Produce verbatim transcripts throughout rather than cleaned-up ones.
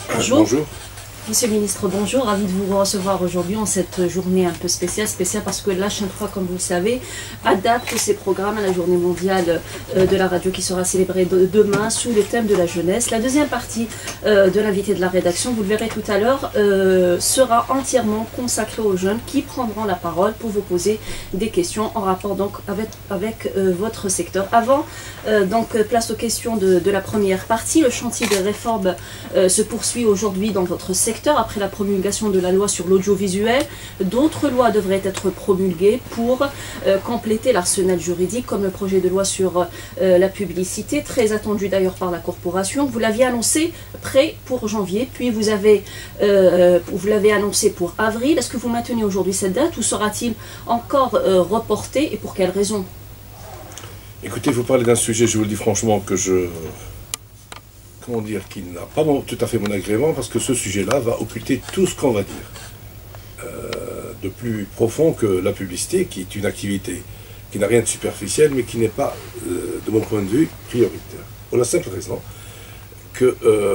Bonjour. Bonjour. Monsieur le ministre, bonjour. Ravi de vous recevoir aujourd'hui en cette journée un peu spéciale. Spéciale parce que la chaîne trois, comme vous le savez, adapte ses programmes à la journée mondiale de la radio qui sera célébrée demain sous le thème de la jeunesse. La deuxième partie de l'invité de la rédaction, vous le verrez tout à l'heure, sera entièrement consacrée aux jeunes qui prendront la parole pour vous poser des questions en rapport donc avec, avec votre secteur. Avant, donc place aux questions de, de la première partie. Le chantier des réformes se poursuit aujourd'hui dans votre secteur. Après la promulgation de la loi sur l'audiovisuel, d'autres lois devraient être promulguées pour euh, compléter l'arsenal juridique, comme le projet de loi sur euh, la publicité, très attendu d'ailleurs par la corporation. Vous l'aviez annoncé prêt pour janvier, puis vous avez euh, vous l'avez annoncé pour avril. Est-ce que vous maintenez aujourd'hui cette date ou sera-t-il encore euh, reporté et pour quelles raisons? Écoutez, vous parlez d'un sujet, je vous le dis franchement, que je... comment dire, qui n'a pas mon, tout à fait mon agrément, parce que ce sujet-là va occulter tout ce qu'on va dire. Euh, de plus profond que la publicité, qui est une activité qui n'a rien de superficiel, mais qui n'est pas, euh, de mon point de vue, prioritaire. Pour la simple raison que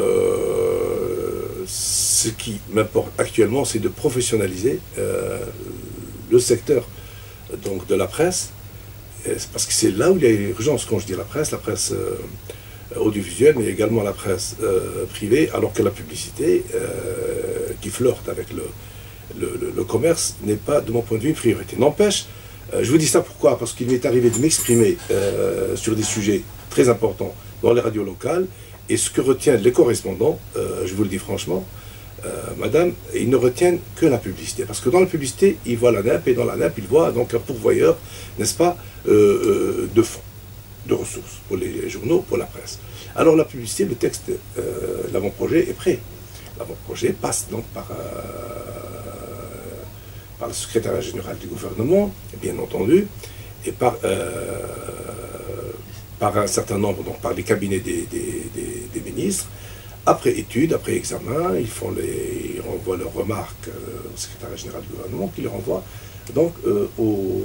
euh, ce qui m'importe actuellement, c'est de professionnaliser euh, le secteur donc, de la presse, parce que c'est là où il y a urgence. Quand je dis la presse, la presse... Euh, audiovisuelle, mais également la presse euh, privée, alors que la publicité, euh, qui flirte avec le, le, le commerce, n'est pas, de mon point de vue, une priorité. N'empêche, euh, je vous dis ça pourquoi? Parce qu'il m'est arrivé de m'exprimer euh, sur des sujets très importants dans les radios locales, et ce que retiennent les correspondants, euh, je vous le dis franchement, euh, madame, ils ne retiennent que la publicité. Parce que dans la publicité, ils voient la N A P, et dans la N A P, ils voient donc un pourvoyeur, n'est-ce pas, euh, euh, de fonds, de ressources pour les journaux, pour la presse. Alors la publicité, le texte, euh, l'avant-projet est prêt. L'avant-projet passe donc par, euh, par le secrétariat général du gouvernement, bien entendu, et par, euh, par un certain nombre, donc par les cabinets des, des, des, des ministres. Après étude, après examen, ils, font les, ils renvoient leurs remarques euh, au secrétariat général du gouvernement, qui les renvoie donc euh, au,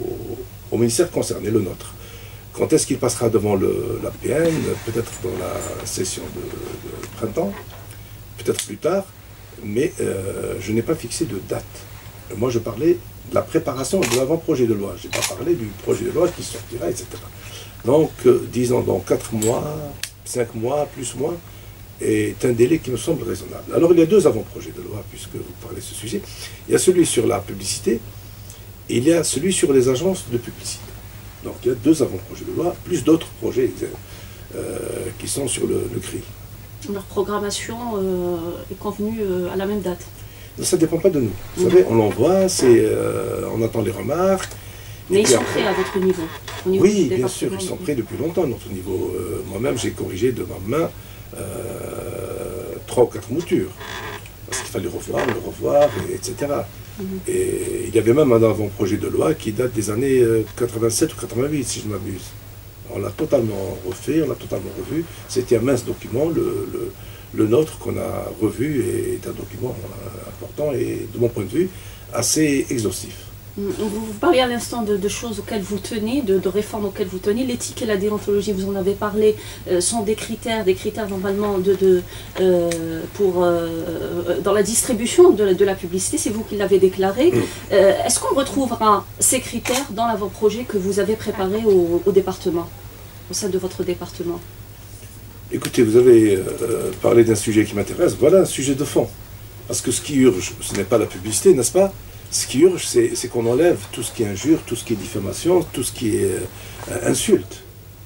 au ministère concerné, le nôtre. Quand est-ce qu'il passera devant le, la P N? Peut-être dans la session de, de printemps, peut-être plus tard, mais euh, je n'ai pas fixé de date. Moi, je parlais de la préparation de l'avant-projet de loi. Je n'ai pas parlé du projet de loi qui sortira, et cetera. Donc, euh, disons, dans quatre mois, cinq mois, plus moins, est un délai qui me semble raisonnable. Alors, il y a deux avant-projets de loi, puisque vous parlez de ce sujet. Il y a celui sur la publicité, et il y a celui sur les agences de publicité. Donc il y a deux avant-projets de loi, plus d'autres projets euh, qui sont sur le, le C R I. Leur programmation euh, est convenue euh, à la même date? Ça ne dépend pas de nous. Vous mmh. savez, on l'envoie, euh, on attend les remarques. Mais ils sont après... prêts à votre niveau, au niveau Oui, bien sûr, ils sont prêts depuis longtemps à notre niveau. Euh, Moi-même, j'ai corrigé de ma main euh, trois ou quatre moutures. Parce qu'il fallait revoir, le revoir, et, etc. Mmh. Et il y avait même un avant-projet de loi qui date des années quatre-vingt-sept ou quatre-vingt-huit, si je ne m'abuse. On l'a totalement refait, on l'a totalement revu. C'était un mince document, le, le, le nôtre qu'on a revu est un document important et, de mon point de vue, assez exhaustif. Vous parlez à l'instant de, de choses auxquelles vous tenez, de, de réformes auxquelles vous tenez. L'éthique et la déontologie, vous en avez parlé, euh, sont des critères, des critères normalement de, de, euh, pour, euh, dans la distribution de, de la publicité, c'est vous qui l'avez déclaré. Euh, Est-ce qu'on retrouvera ces critères dans l'avant-projet que vous avez préparé au, au département, au sein de votre département? Écoutez, vous avez euh, parlé d'un sujet qui m'intéresse. Voilà un sujet de fond. Parce que ce qui urge, ce n'est pas la publicité, n'est-ce pas? Ce qui urge, c'est qu'on enlève tout ce qui est injure, tout ce qui est diffamation, tout ce qui est euh, insulte.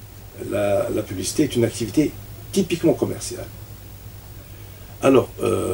La, la publicité est une activité typiquement commerciale. Alors, euh,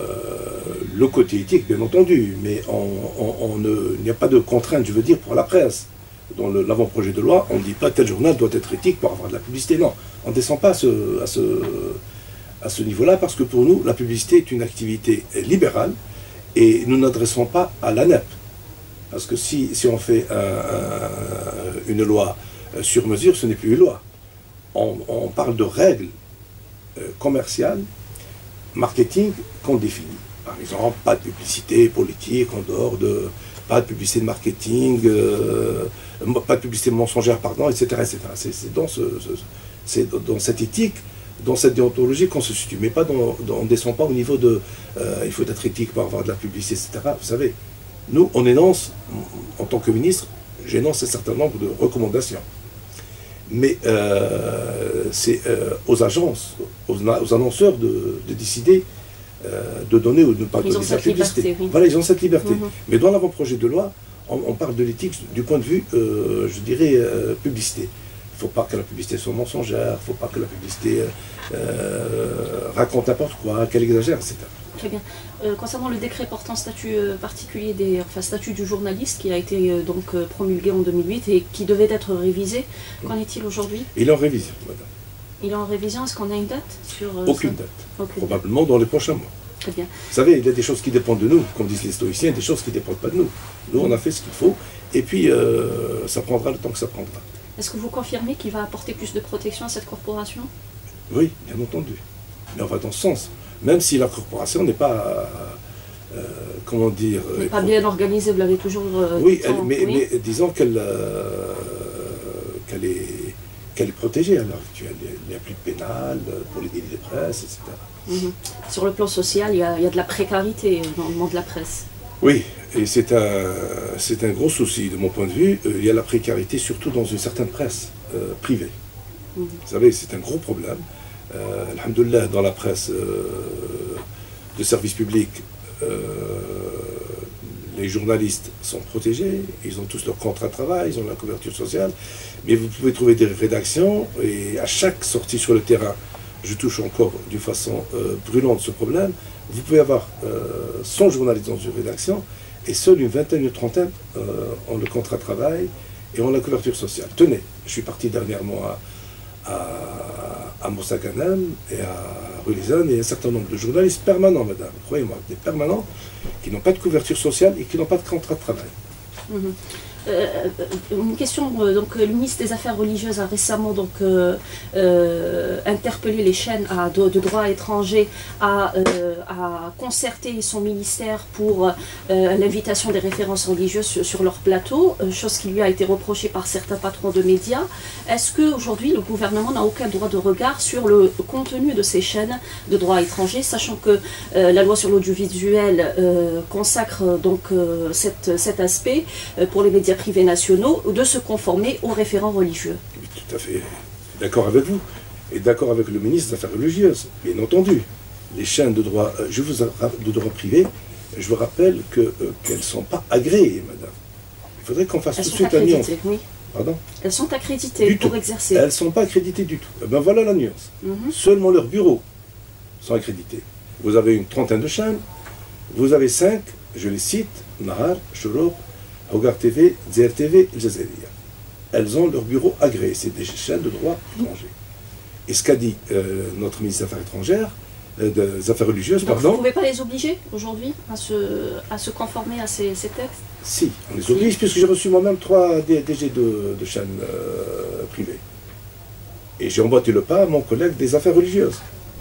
le côté éthique, bien entendu, mais on, on, on ne, il n'y a pas de contrainte, je veux dire, pour la presse. Dans l'avant-projet de loi, on ne dit pas tel journal doit être éthique pour avoir de la publicité. Non, on ne descend pas à ce, à ce, à ce niveau-là, parce que pour nous, la publicité est une activité libérale, et nous n'adressons pas à l'A N E P. Parce que si, si on fait un, un, une loi sur mesure, ce n'est plus une loi. On, on parle de règles euh, commerciales, marketing qu'on définit. Par exemple, pas de publicité politique en dehors de... pas de publicité de marketing, euh, pas de publicité mensongère, pardon, et cetera et cetera. C'est dans, ce, ce, dans cette éthique dans cette déontologie qu'on se situe, mais pas dans, dans, on ne descend pas au niveau de euh, il faut être éthique pour avoir de la publicité, et cetera. Vous savez, nous, on énonce, en tant que ministre, j'énonce un certain nombre de recommandations. Mais euh, c'est euh, aux agences, aux, aux annonceurs de, de décider euh, de donner ou de ne pas donner la publicité. Liberté, oui. Voilà, ils ont cette liberté. Mm-hmm. Mais dans l'avant-projet de loi, on, on parle de l'éthique du point de vue, euh, je dirais, euh, publicité. Il ne faut pas que la publicité soit mensongère, il ne faut pas que la publicité euh, raconte n'importe quoi, qu'elle exagère, et cetera. Très bien. Euh, concernant le décret portant statut euh, particulier, des, enfin statut du journaliste, qui a été euh, donc euh, promulgué en deux mille huit et qui devait être révisé, qu'en est-il aujourd'hui? Il est en révision, madame. Il est en révision, est-ce qu'on a une date sur, euh, Aucune ça date. Aucune Probablement date. Dans les prochains mois. Très bien. Vous savez, il y a des choses qui dépendent de nous, comme disent les stoïciens, des choses qui ne dépendent pas de nous. Nous, on a fait ce qu'il faut, et puis euh, ça prendra le temps que ça prendra. Est-ce que vous confirmez qu'il va apporter plus de protection à cette corporation? Oui, bien entendu. Mais on va dans ce sens. Même si la corporation n'est pas, euh, comment dire... n'est pas bien organisée, vous l'avez toujours... Euh, oui, elle, mais, oui, mais disons qu'elle euh, qu'elle est, qu'elle est protégée à l'heure actuelle. Il n'y a plus de pénal pour les délits de presse, et cetera. Mm-hmm. Sur le plan social, il y, a, il y a de la précarité dans le monde de la presse. Oui, et c'est un, c'est un gros souci de mon point de vue. Il y a la précarité surtout dans une certaine presse euh, privée. Mm-hmm. Vous savez, c'est un gros problème. Euh, Alhamdoulilah, dans la presse euh, de service public, euh, les journalistes sont protégés, ils ont tous leur contrat de travail, ils ont la couverture sociale, mais vous pouvez trouver des rédactions, et à chaque sortie sur le terrain, je touche encore d'une façon euh, brûlante ce problème, vous pouvez avoir euh, cent journalistes dans une rédaction, et seule une vingtaine, une trentaine euh, ont le contrat de travail et ont la couverture sociale. Tenez, je suis parti dernièrement à à, à Moussa Ghanem et à Rulizane, et un certain nombre de journalistes permanents, madame, croyez-moi, des permanents qui n'ont pas de couverture sociale et qui n'ont pas de contrat de travail. Mmh. Euh, une question, euh, donc le ministre des Affaires religieuses a récemment donc euh, euh, interpellé les chaînes à, de, de droit étranger à, euh, à concerter son ministère pour euh, l'invitation des références religieuses sur, sur leur plateau, euh, chose qui lui a été reprochée par certains patrons de médias. Est-ce qu'aujourd'hui le gouvernement n'a aucun droit de regard sur le contenu de ces chaînes de droit étranger, sachant que euh, la loi sur l'audiovisuel euh, consacre donc euh, cette, cet aspect euh, pour les médias privés nationaux, de se conformer aux référents religieux? Oui, tout à fait d'accord avec vous, et d'accord avec le ministre des Affaires religieuses, bien entendu. Les chaînes de droit, je vous, de droit privé, je vous rappelle que, euh, qu'elles ne sont pas agréées, madame. Il faudrait qu'on fasse Elles tout de sont suite la nuance. Oui. Pardon? Elles sont accréditées du pour tout. exercer. Elles ne sont pas accréditées du tout. Eh ben voilà la nuance. Mm-hmm. Seulement leurs bureaux sont accrédités. Vous avez une trentaine de chaînes, vous avez cinq, je les cite, Nahar, Shorouk, Hogar T V, Zer T V, Al Jazeera. Elles ont leur bureau agréé, c'est des chaînes de droit étranger. Et ce qu'a dit euh, notre ministre des Affaires étrangères, euh, des Affaires religieuses, Donc pardon. Vous ne pouvez pas les obliger aujourd'hui à se, à se conformer à ces, ces textes? Si, on les oblige, si. Puisque j'ai reçu moi-même trois D G de, de chaînes euh, privées. Et j'ai emboîté le pas à mon collègue des Affaires religieuses.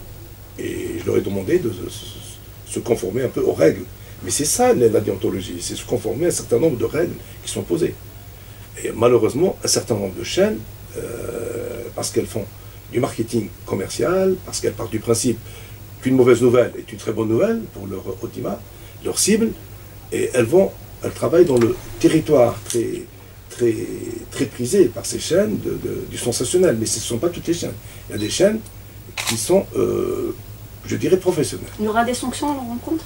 Et je leur ai demandé de se, se conformer un peu aux règles. Mais c'est ça la déontologie, c'est se conformer à un certain nombre de règles qui sont posées. Et malheureusement, un certain nombre de chaînes, euh, parce qu'elles font du marketing commercial, parce qu'elles partent du principe qu'une mauvaise nouvelle est une très bonne nouvelle pour leur audimat, leur cible, et elles vont, elles travaillent dans le territoire très, très, très prisé par ces chaînes de, de, du sensationnel. Mais ce ne sont pas toutes les chaînes. Il y a des chaînes qui sont, euh, je dirais, professionnelles. Il y aura des sanctions à leur rencontre?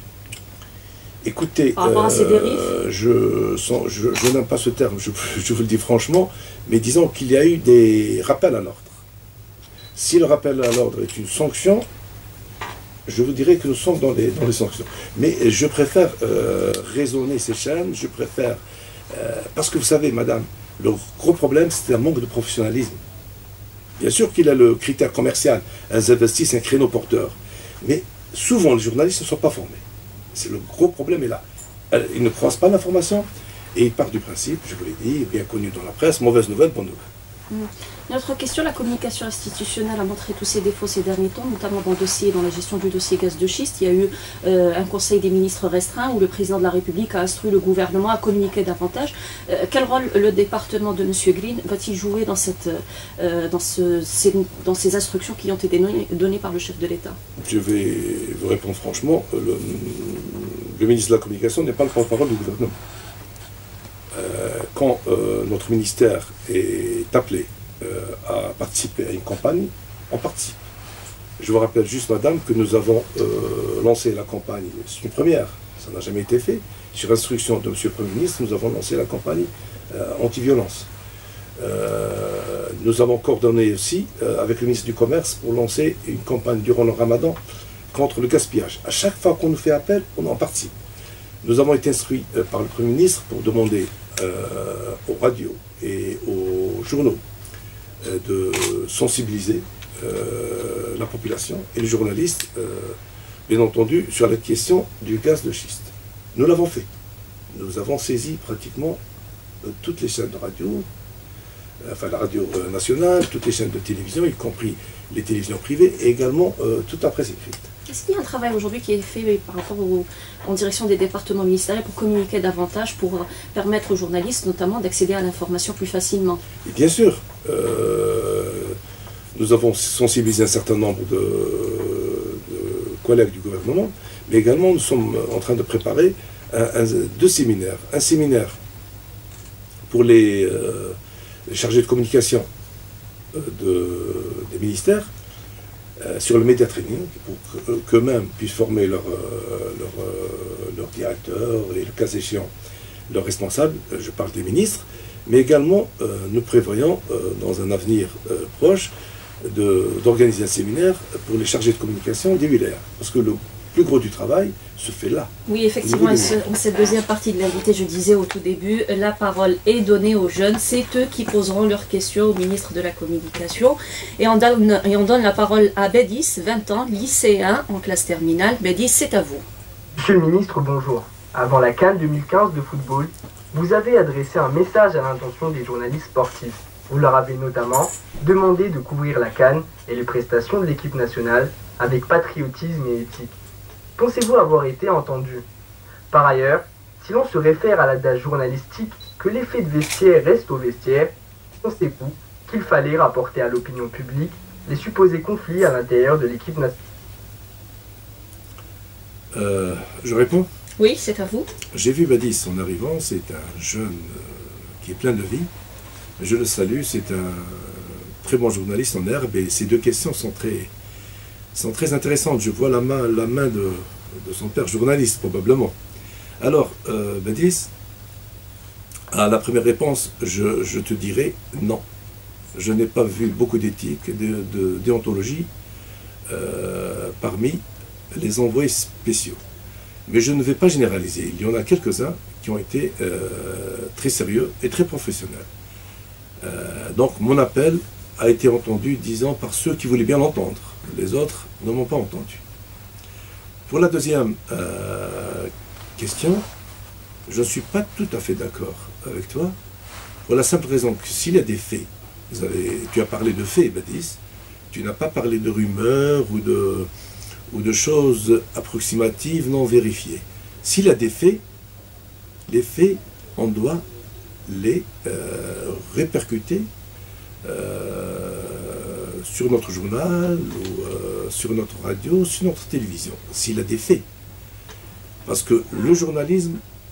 Écoutez, par rapport à ces euh, je, je, je n'aime pas ce terme, je, je vous le dis franchement, mais disons qu'il y a eu des rappels à l'ordre. Si le rappel à l'ordre est une sanction, je vous dirais que nous sommes dans les, dans les sanctions. Mais je préfère euh, raisonner ces chaînes, je préfère... Euh, parce que vous savez, madame, le gros problème, c'est un manque de professionnalisme. Bien sûr qu'il y a le critère commercial, elles investissent un créneau porteur, mais souvent les journalistes ne sont pas formés. C'est le gros problème est là. Ils ne croisent pas l'information et ils partent du principe, je vous l'ai dit, bien connu dans la presse, mauvaise nouvelle, bonne nouvelle. Notre question, la communication institutionnelle a montré tous ses défauts ces derniers temps, notamment dans le dossier, dans la gestion du dossier gaz de schiste. Il y a eu euh, un conseil des ministres restreint où le président de la République a instruit le gouvernement à communiquer davantage. Euh, quel rôle le département de M. Green va-t-il jouer dans, cette, euh, dans, ce, ces, dans ces instructions qui ont été données, données par le chef de l'État? Je vais vous répondre franchement, le, le ministre de la Communication n'est pas le porte-parole du gouvernement. Euh, quand euh, notre ministère est appelé euh, à participer à une campagne, on participe. Je vous rappelle juste, madame, que nous avons euh, lancé la campagne, c'est une première, ça n'a jamais été fait, sur instruction de M. le Premier ministre, nous avons lancé la campagne euh, anti-violence. Euh, nous avons coordonné aussi euh, avec le ministre du Commerce pour lancer une campagne durant le Ramadan contre le gaspillage. À chaque fois qu'on nous fait appel, on en participe. Nous avons été instruits euh, par le Premier ministre pour demander euh, aux radios et aux journaux euh, de sensibiliser euh, la population et les journalistes, euh, bien entendu, sur la question du gaz de schiste. Nous l'avons fait. Nous avons saisi pratiquement euh, toutes les chaînes de radio, euh, enfin la radio euh, nationale, toutes les chaînes de télévision, y compris les télévisions privées, et également euh, toute la presse écrite. Est-ce qu'il y a un travail aujourd'hui qui est fait par rapport au, en direction des départements ministériels pour communiquer davantage, pour permettre aux journalistes notamment d'accéder à l'information plus facilement? Et bien sûr, euh, nous avons sensibilisé un certain nombre de, de collègues du gouvernement, mais également nous sommes en train de préparer un, un, deux séminaires. Un séminaire pour les, euh, les chargés de communication de, des ministères, Euh, sur le média training, pour qu'eux-mêmes puissent former leurs euh, leur, euh, leur directeurs et le cas échéant leurs responsables, je parle des ministres, mais également euh, nous prévoyons euh, dans un avenir euh, proche d'organiser un séminaire pour les chargés de communication des wilayas, parce que le plus gros du travail se fait là. Oui, effectivement, en cette deuxième partie de l'invité, je disais au tout début, la parole est donnée aux jeunes, c'est eux qui poseront leurs questions au ministre de la Communication. Et on donne, et on donne la parole à Bédis, vingt ans, lycéen en classe terminale. Bédis, c'est à vous. Monsieur le ministre, bonjour. Avant la CAN deux mille quinze de football, vous avez adressé un message à l'intention des journalistes sportifs. Vous leur avez notamment demandé de couvrir la CAN et les prestations de l'équipe nationale avec patriotisme et éthique. Pensez-vous avoir été entendu? Par ailleurs, si l'on se réfère à l'adage journalistique que l'effet de vestiaire reste au vestiaire, pensez-vous qu'il fallait rapporter à l'opinion publique les supposés conflits à l'intérieur de l'équipe nationale? euh, Je réponds? Oui, c'est à vous. J'ai vu Badis en arrivant, c'est un jeune euh, qui est plein de vie. Je le salue, c'est un très bon journaliste en herbe et ces deux questions sont très... sont très intéressantes. Je vois la main, la main de, de son père journaliste, probablement. Alors, euh, Badis, à la première réponse, je, je te dirais non. Je n'ai pas vu beaucoup d'éthique, de, de déontologie euh, parmi les envoyés spéciaux. Mais je ne vais pas généraliser. Il y en a quelques-uns qui ont été euh, très sérieux et très professionnels. Euh, donc, mon appel a été entendu, disons, par ceux qui voulaient bien l'entendre. Les autres ne m'ont pas entendu. Pour la deuxième euh, question, je ne suis pas tout à fait d'accord avec toi, pour la simple raison que s'il y a des faits, vous avez, tu as parlé de faits, Badis, tu n'as pas parlé de rumeurs ou de, ou de choses approximatives non vérifiées. S'il y a des faits, les faits, on doit les euh, répercuter euh, sur notre journal, ou euh, sur notre radio, sur notre télévision, s'il a des faits. Parce que le journalisme,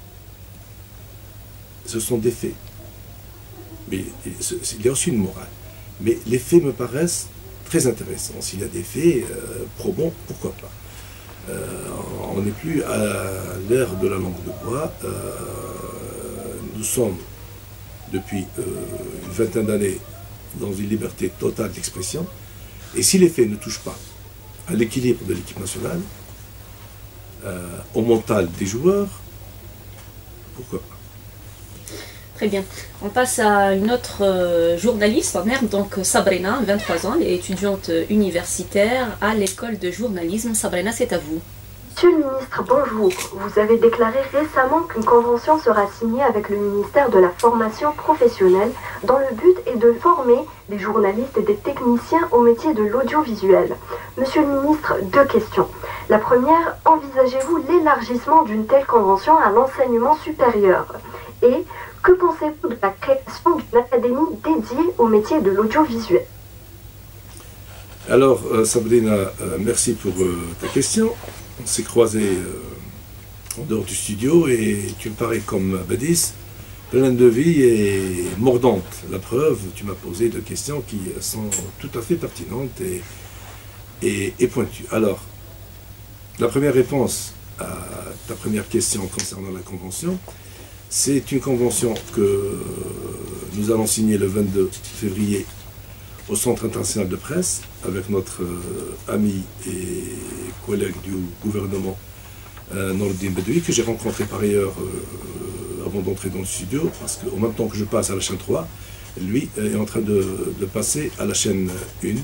ce sont des faits. Mais il y a aussi une morale. Mais les faits me paraissent très intéressants. S'il y a des faits euh, probants, pourquoi pas. Euh, on n'est plus à l'ère de la langue de bois. Euh, nous sommes, depuis euh, une vingtaine d'années, dans une liberté totale d'expression, et si les faits ne touchent pas à l'équilibre de l'équipe nationale, euh, au mental des joueurs, pourquoi pas? Très bien. On passe à une autre euh, journaliste en herbe, donc Sabrina, vingt-trois ans, elle est étudiante universitaire à l'école de journalisme. Sabrina, c'est à vous. Monsieur le ministre, bonjour. Vous avez déclaré récemment qu'une convention sera signée avec le ministère de la formation professionnelle dont le but est de former des journalistes et des techniciens au métier de l'audiovisuel. Monsieur le ministre, deux questions. La première, envisagez-vous l'élargissement d'une telle convention à l'enseignement supérieur? Et que pensez-vous de la création d'une académie dédiée au métier de l'audiovisuel? Alors, euh, Sabrina, euh, merci pour euh, ta question. On s'est croisés euh, en dehors du studio et tu me parais comme Badis, pleine de vie et mordante. La preuve, tu m'as posé deux questions qui sont tout à fait pertinentes et, et, et pointues. Alors, la première réponse à ta première question concernant la convention, c'est une convention que nous allons signer le vingt-deux février au Centre international de presse, avec notre euh, ami et collègue du gouvernement, euh, Nourdine Bedoui, que j'ai rencontré par ailleurs euh, avant d'entrer dans le studio, parce qu'au même temps que je passe à la chaîne trois, lui est en train de, de passer à la chaîne un.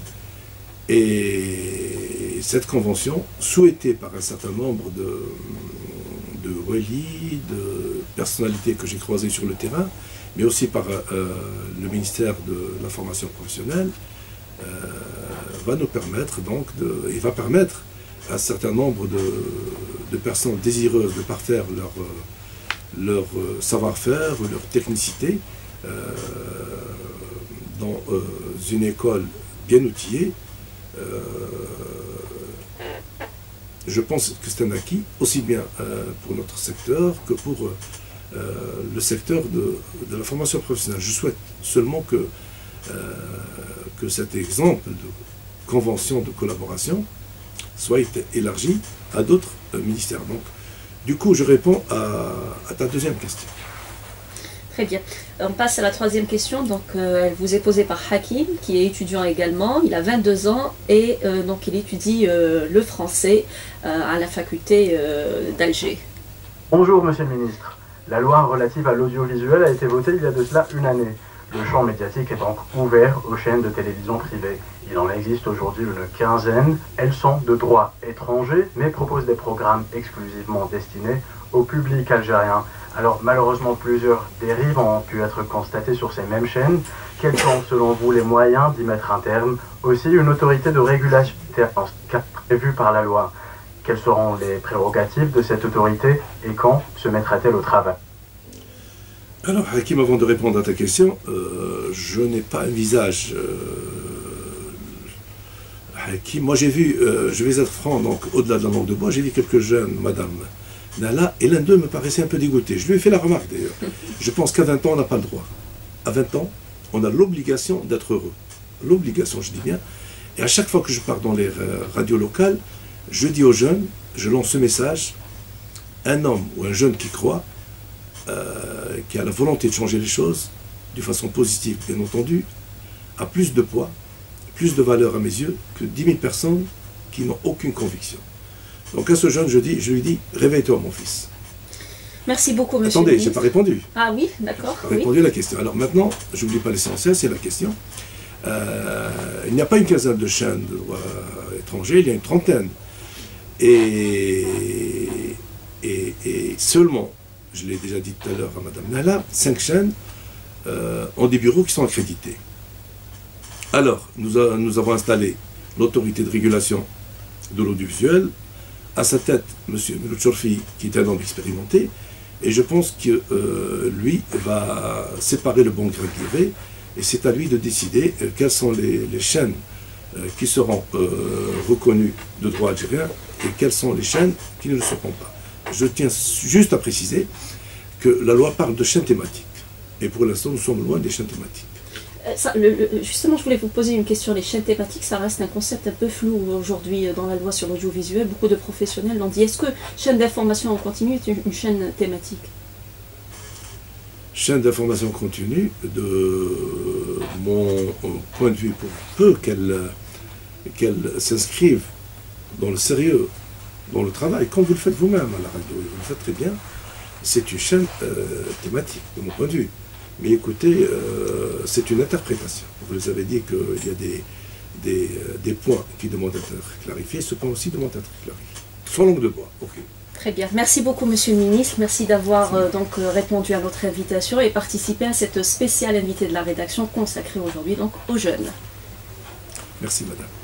Et cette convention, souhaitée par un certain nombre de, de relis, de personnalités que j'ai croisées sur le terrain, mais aussi par euh, le ministère de la formation professionnelle, euh, va nous permettre donc de, et va permettre à un certain nombre de, de personnes désireuses de parfaire leur, leur savoir-faire, leur technicité euh, dans euh, une école bien outillée. Euh, je pense que c'est un acquis, aussi bien euh, pour notre secteur que pour euh, Euh, le secteur de, de la formation professionnelle. Je souhaite seulement que, euh, que cet exemple de convention de collaboration soit élargi à d'autres euh, ministères. Donc, du coup, je réponds à, à ta deuxième question. Très bien. On passe à la troisième question. Donc, euh, elle vous est posée par Hakim, qui est étudiant également. Il a vingt-deux ans et euh, donc il étudie euh, le français euh, à la faculté euh, d'Alger. Bonjour, monsieur le ministre. La loi relative à l'audiovisuel a été votée il y a de cela une année. Le champ médiatique est donc ouvert aux chaînes de télévision privées. Il en existe aujourd'hui une quinzaine. Elles sont de droit étranger, mais proposent des programmes exclusivement destinés au public algérien. Alors malheureusement, plusieurs dérives ont pu être constatées sur ces mêmes chaînes. Quels sont selon vous les moyens d'y mettre un terme? Aussi, une autorité de régulation prévue par la loi. Quelles seront les prérogatives de cette autorité et quand se mettra-t-elle au travail? Alors, Hakim, avant de répondre à ta question, euh, je n'ai pas un visage. Euh, Hakim, moi j'ai vu, euh, je vais être franc, donc au-delà de la langue de bois, j'ai vu quelques jeunes, madame Nala, et l'un d'eux me paraissait un peu dégoûté. Je lui ai fait la remarque d'ailleurs. Je pense qu'à vingt ans, on n'a pas le droit. À vingt ans, on a l'obligation d'être heureux. L'obligation, je dis bien. Et à chaque fois que je pars dans les radios locales, je dis aux jeunes, je lance ce message, un homme ou un jeune qui croit, euh, qui a la volonté de changer les choses, de façon positive bien entendu, a plus de poids, plus de valeur à mes yeux que dix mille personnes qui n'ont aucune conviction. Donc à ce jeune, je, dis, je lui dis, réveille-toi mon fils. Merci beaucoup, monsieur. Attendez, je n'ai pas répondu. Ah oui, d'accord. Je n'ai pas répondu à la question. Alors maintenant, je n'oublie pas l'essentiel, c'est la question. Euh, il n'y a pas une quinzaine de chaînes de droit étranger, il y a une trentaine. Et, et, et seulement, je l'ai déjà dit tout à l'heure à Madame Nala, cinq chaînes euh, ont des bureaux qui sont accrédités. Alors, nous, a, nous avons installé l'autorité de régulation de l'audiovisuel, à sa tête M. Miloud-Chorfi, qui est un homme expérimenté, et je pense que euh, lui va séparer le bon grain de l'ivraie, et c'est à lui de décider euh, quelles sont les, les chaînes euh, qui seront euh, reconnues de droit algérien, et quelles sont les chaînes qui ne le seront pas. Je tiens juste à préciser que la loi parle de chaînes thématiques. Et pour l'instant, nous sommes loin des chaînes thématiques. Euh, ça, le, le, justement, je voulais vous poser une question. Les chaînes thématiques, ça reste un concept un peu flou aujourd'hui dans la loi sur l'audiovisuel. Beaucoup de professionnels l'ont dit. Est-ce que chaîne d'information en continu est une, une chaîne thématique? Chaîne d'information continue, de mon point de vue, pour peu qu'elle qu'elle s'inscrive dans le sérieux, dans le travail, comme vous le faites vous-même à la radio, et vous le faites très bien, c'est une chaîne euh, thématique, de mon point de vue. Mais écoutez, euh, c'est une interprétation. Vous les avez dit qu'il y a des, des, des points qui demandent à être clarifiés, ce point aussi demande à être clarifié. Sans langue de bois, ok. Très bien. Merci beaucoup, Monsieur le Ministre. Merci d'avoir euh, donc euh, répondu à notre invitation et participé à cette spéciale invitée de la rédaction consacrée aujourd'hui donc aux jeunes. Merci, Madame.